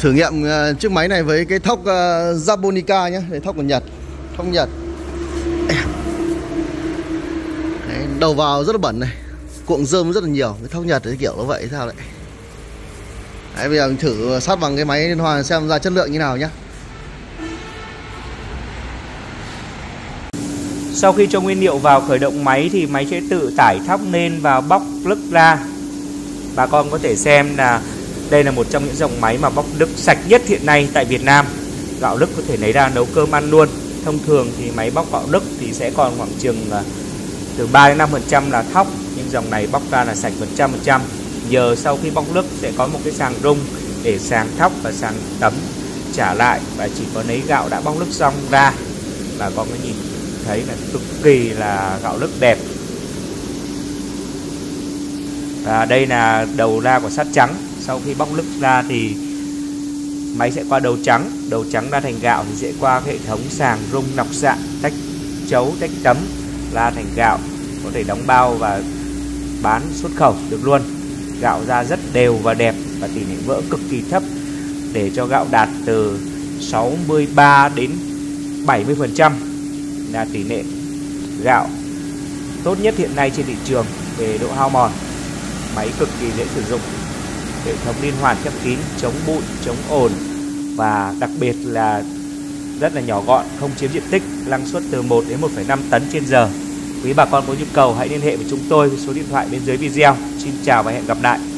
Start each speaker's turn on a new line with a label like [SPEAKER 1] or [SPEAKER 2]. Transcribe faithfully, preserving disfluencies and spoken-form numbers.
[SPEAKER 1] thử nghiệm uh, chiếc máy này với cái thóc uh, Japonica nhé, để thóc của Nhật, thóc Nhật. Đấy, đầu vào rất là bẩn này, cuộn rơm rất là nhiều. Cái thóc Nhật cái kiểu nó vậy sao đấy. Đấy, bây giờ mình thử sát bằng cái máy liên hoàn xem ra chất lượng như nào nhé.
[SPEAKER 2] Sau khi cho nguyên liệu vào khởi động máy thì máy sẽ tự tải thóc lên và bóc lức ra. Bà con có thể xem là đây là một trong những dòng máy mà bóc lức sạch nhất hiện nay tại Việt Nam. Gạo lức có thể lấy ra nấu cơm ăn luôn. Thông thường thì máy bóc gạo lức thì sẽ còn khoảng chừng từ ba đến năm phần trăm là thóc, nhưng dòng này bóc ra là sạch một trăm phần trăm. Giờ sau khi bóc lức sẽ có một cái sàng rung để sàng thóc và sàng tấm trả lại, và chỉ có lấy gạo đã bóc lức xong ra. Bà con có nhìn thấy là cực kỳ là gạo lức đẹp. Và đây là đầu ra của sắt trắng. Sau khi bóc lức ra thì máy sẽ qua đầu trắng, đầu trắng ra thành gạo thì sẽ qua hệ thống sàng rung nọc xạ, tách chấu, tách tấm ra thành gạo, có thể đóng bao và bán xuất khẩu được luôn. Gạo ra rất đều và đẹp và tỷ lệ vỡ cực kỳ thấp, để cho gạo đạt từ sáu mươi ba đến bảy mươi phần trăm là tỷ lệ gạo tốt nhất hiện nay trên thị trường về độ hao mòn. Máy cực kỳ dễ sử dụng, hệ thống liên hoàn khép kín, chống bụi, chống ồn, và đặc biệt là rất là nhỏ gọn, không chiếm diện tích, năng suất từ một đến một phẩy năm tấn trên giờ. Quý bà con có nhu cầu hãy liên hệ với chúng tôi với số điện thoại bên dưới video. Xin chào và hẹn gặp lại.